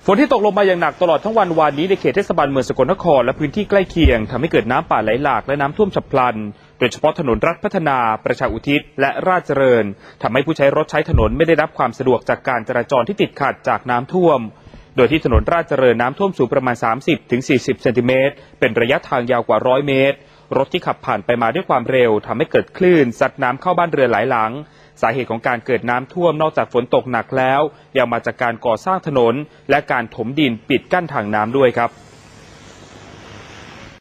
ฝนที่ตกลงมาอย่างหนักตลอดทั้งวันวานนี้ในเขตเทศบาลเมืองสกลนครและพื้นที่ใกล้เคียงทำให้เกิดน้ำป่าไหลหลากและน้ำท่วมฉับพลันโดยเฉพาะถนนรัฐพัฒนาประชาอุทิศและราชเจริญทำให้ผู้ใช้รถใช้ถนนไม่ได้รับความสะดวกจากการจราจรที่ติดขัดจากน้ำท่วมโดยที่ถนนราชเจริญน้ำท่วมสูงประมาณ 30-40 เซนติเมตรเป็นระยะทางยาวกว่า100 เมตรรถที่ขับผ่านไปมาด้วยความเร็วทำให้เกิดคลื่นซัดน้ำเข้าบ้านเรือนหลายหลังสาเหตุของการเกิดน้ำท่วมนอกจากฝนตกหนักแล้วยังมาจากการก่อสร้างถนนและการถมดินปิดกั้นทางน้ำด้วยครับ